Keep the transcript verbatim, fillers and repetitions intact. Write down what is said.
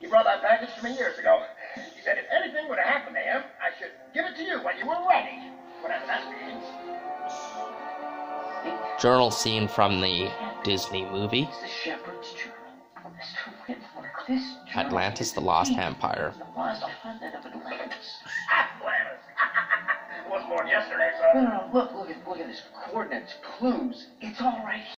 He brought that package to me years ago. He said if anything would have happened to him, I should give it to you when you were ready. Whatever that means. Journal scene from the Disney movie. It's the Shepherd's Journal. Mister Whitmore, this journal Atlantis, is the Lost deep Empire. in The lost planet of Atlantis. Atlantis! I was born yesterday, son. No, no, no, look, look at, look at his coordinates, clues. It's all right